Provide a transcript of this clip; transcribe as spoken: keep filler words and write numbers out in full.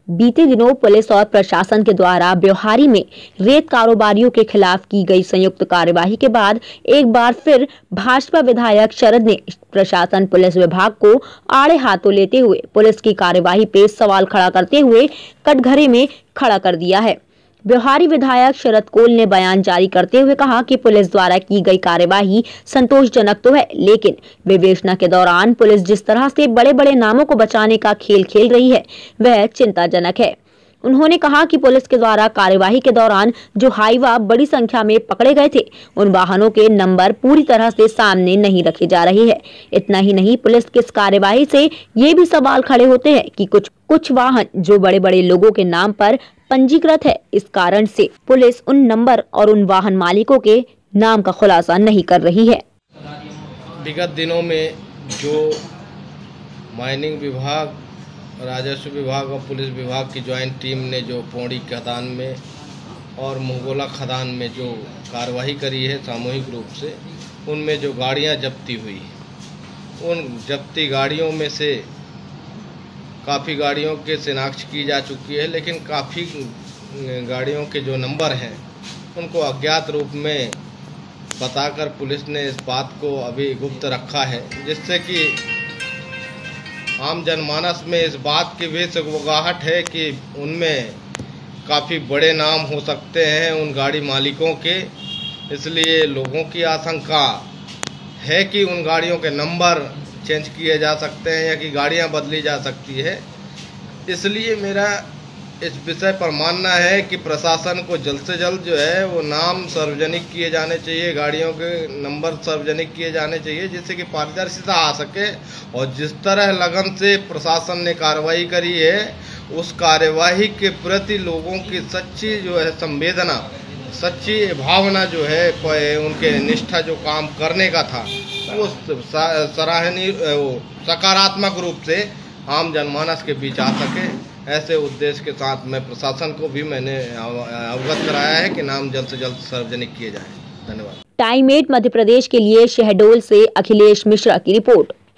बीते दिनों पुलिस और प्रशासन के द्वारा ब्योहारी में रेत कारोबारियों के खिलाफ की गई संयुक्त कार्यवाही के बाद एक बार फिर भाजपा विधायक शरद ने प्रशासन पुलिस विभाग को आड़े हाथों लेते हुए पुलिस की कार्यवाही पे सवाल खड़ा करते हुए कटघरे में खड़ा कर दिया है। ब्योहारी विधायक शरद कोल ने बयान जारी करते हुए कहा कि पुलिस द्वारा की गई कार्यवाही संतोषजनक तो है, लेकिन विवेचना के दौरान पुलिस जिस तरह से बड़े बड़े नामों को बचाने का खेल खेल रही है वह चिंताजनक है। उन्होंने कहा कि पुलिस के द्वारा कार्यवाही के दौरान जो हाईवा बड़ी संख्या में पकड़े गए थे, उन वाहनों के नंबर पूरी तरह से सामने नहीं रखे जा रहे हैं। इतना ही नहीं, पुलिस की इस कार्यवाही से ये भी सवाल खड़े होते हैं कि कुछ कुछ वाहन जो बड़े बड़े लोगों के नाम पर पंजीकृत है, इस कारण से पुलिस उन नंबर और उन वाहन मालिकों के नाम का खुलासा नहीं कर रही है। विगत दिनों में जो माइनिंग विभाग, राजस्व विभाग और पुलिस विभाग की ज्वाइंट टीम ने जो पौड़ी खदान में और मुहगोला खदान में जो कार्रवाई करी है सामूहिक रूप से, उनमें जो गाड़ियां जब्ती हुई, उन जब्ती गाड़ियों में से काफ़ी गाड़ियों के शिनाख्त की जा चुकी है, लेकिन काफ़ी गाड़ियों के जो नंबर हैं उनको अज्ञात रूप में बताकर पुलिस ने इस बात को अभी गुप्त रखा है, जिससे कि आम जनमानस में इस बात की भी सगवगाहट है कि उनमें काफ़ी बड़े नाम हो सकते हैं उन गाड़ी मालिकों के। इसलिए लोगों की आशंका है कि उन गाड़ियों के नंबर चेंज किए जा सकते हैं या कि गाड़ियां बदली जा सकती है। इसलिए मेरा इस विषय पर मानना है कि प्रशासन को जल्द से जल्द जो है वो नाम सार्वजनिक किए जाने चाहिए, गाड़ियों के नंबर सार्वजनिक किए जाने चाहिए, जिससे कि पारदर्शिता आ सके। और जिस तरह लगन से प्रशासन ने कार्रवाई करी है, उस कार्यवाही के प्रति लोगों की सच्ची जो है संवेदना, सच्ची भावना जो है, उनके निष्ठा जो काम करने का था, वो सराहनीय सकारात्मक रूप से आम जनमानस के बीच आ सके। ऐसे उद्देश्य के साथ मैं प्रशासन को भी मैंने अवगत कराया है कि नाम जल्द से जल्द सार्वजनिक किए जाए। धन्यवाद। टाइम एट मध्य प्रदेश के लिए शहडोल से अखिलेश मिश्रा की रिपोर्ट।